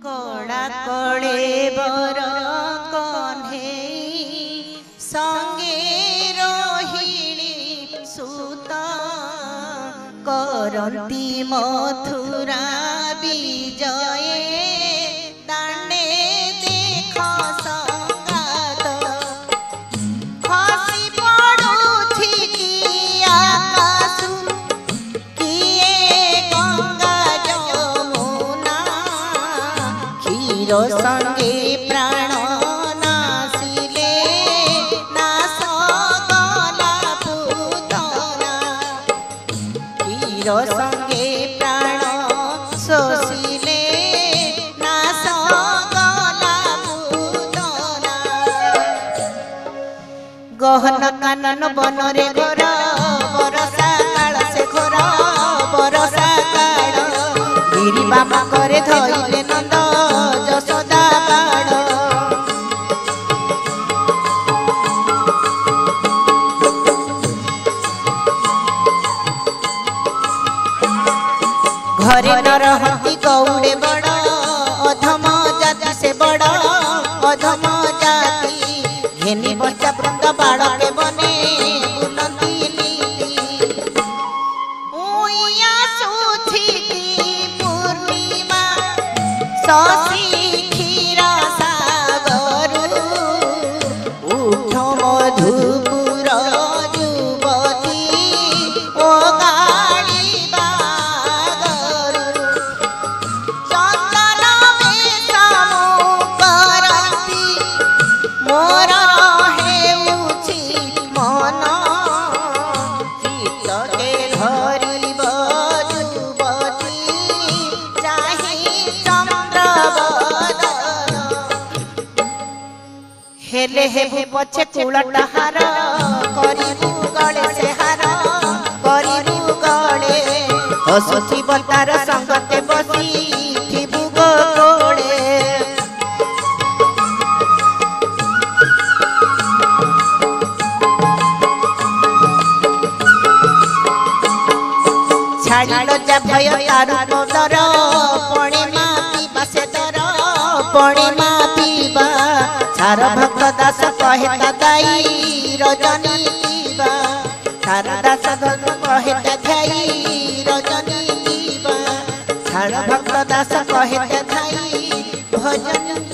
कड़ा कड़े बर कन्हे संगे रोहिणी सुत करती मथुरा विजय दांडे देख संगात हसी पड़ुछि कि आकाशु किए गंगा जमुना क्षीर संगे प्राण नासिले नास गला पूतना क्षीर संगे प्राण शोषिले नास गला पूतना गहन कानन बनरे घर बरसा काल से घर बरसा काल गिरी बाबा करे धइले नंद जसोदा बाड़ घरे न रहती गौड़े बड़ अधम जाति से बड़ अधम जाति घेनी बच्चा वृंद बाड़के बने बुलंदी नीति उइया सुथी पूर्णिमा शशि क्षीर सागर उठ मधुपुर युवती ओ गाड़ी बागर चंदन बेसमु करती मोर हेउछि मन चित्तके धरिब युवती चाहि चंद्रवदन हेले हेबु पछे कुलटा हार करिबु गले से हार करिबु गले हसुथि बतार संगते बसी थिबु गोड़े छाड़िल जा भय तारु दर पणे मा पीबा से दर पणे मा पीबा छार भक्त दास कहे दाई रजनी पीबा छार दास धन कहे धाई रजनी पीबा छार भक्त दास कहे धाई भजन